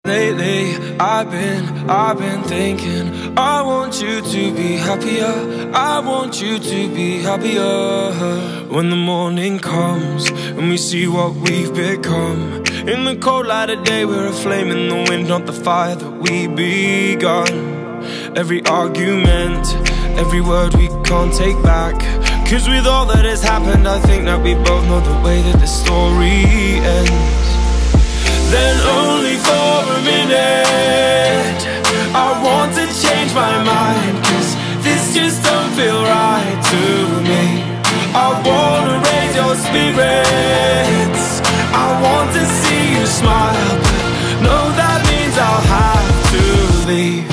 Lately, I've been thinking, I want you to be happier, I want you to be happier. When the morning comes and we see what we've become, in the cold light of day we're a flame in the wind, not the fire that we begun. Every argument, every word we can't take back, 'cause with all that has happened I think that we both know the way that the story ends. Then only for a minute I want to change my mind, 'cause this just don't feel right to me. I wanna raise your spirits, I want to see you smile, but no, that means I'll have to leave.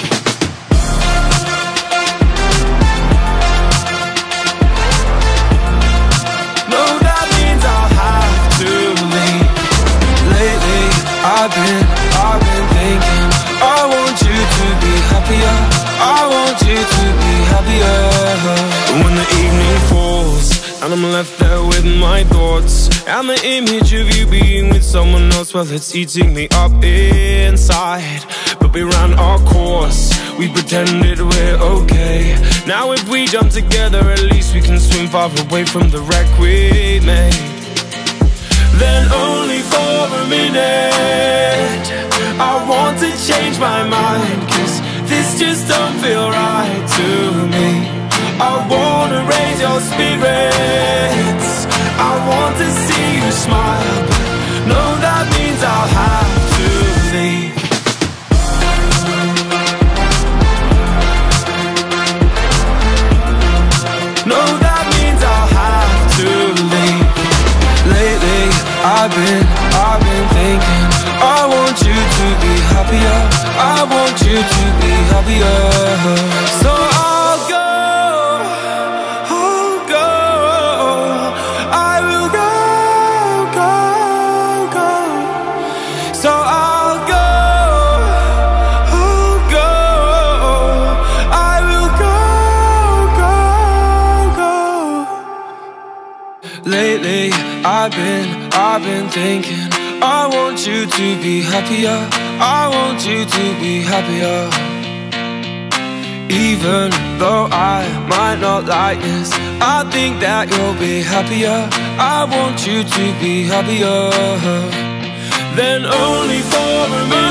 No, that means I'll have to leave. Lately, I've been thinking, I want you to be happier, I want you to be happier. When the evening falls and I'm left there with my thoughts, and the image of you being with someone else, well, it's eating me up inside. But we ran our course, we pretended we're okay. Now if we jump together, at least we can swim far away from the wreck we made. Then only for a minute I want to change my mind, 'cause this just don't feel right to me. I wanna raise your spirits, I want to see you smile, but no, that means I'll have to leave. No, that means I'll have to leave. Lately, I've been thinking, I want you to be happier, I want you to be happier. So I'll go, I will go. So I'll go, I will go. Lately, I've been thinking, I want you to be happier, I want you to be happier. Even though I might not like this, I think that you'll be happier, I want you to be happier. Then only for a minute